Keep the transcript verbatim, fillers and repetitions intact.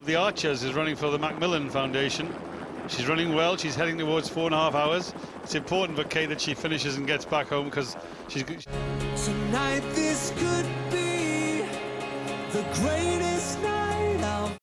the Archers is running for the Macmillan Foundation. She's running well. She's heading towards four and a half hours. It's important for Kate that she finishes and gets back home because she's... Tonight this could be the great